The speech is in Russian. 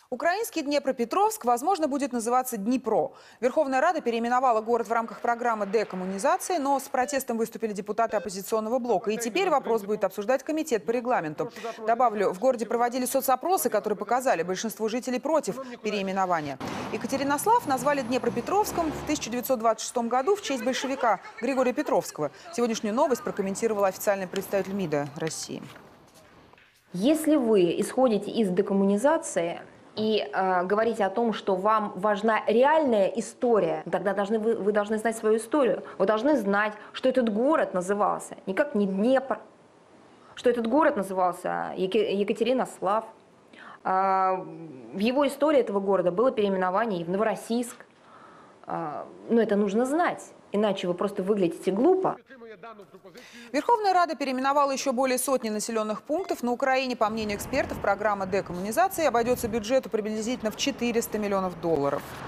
Украинский Днепропетровск, возможно, будет называться Днепро. Верховная Рада переименовала город в рамках программы декоммунизации, но с протестом выступили депутаты оппозиционного блока. И теперь вопрос будет обсуждать комитет по регламенту. Добавлю, в городе проводили соцопросы, которые показали, большинство жителей против переименования. Екатеринослав назвали Днепропетровском в 1926 году в честь большевика Григория Петровского. Сегодняшнюю новость прокомментировал официальный представитель МИДа России. Если вы исходите из декоммунизации и говорите о том, что вам важна реальная история, тогда вы должны знать свою историю. Вы должны знать, что этот город назывался никак не Днепр, что этот город назывался Екатеринослав. В его истории этого города было переименование и в Новороссийск. Но это нужно знать, иначе вы просто выглядите глупо. Верховная Рада переименовала еще более сотни населенных пунктов. На Украине, по мнению экспертов, программа декоммунизации обойдется бюджету приблизительно в $400 миллионов.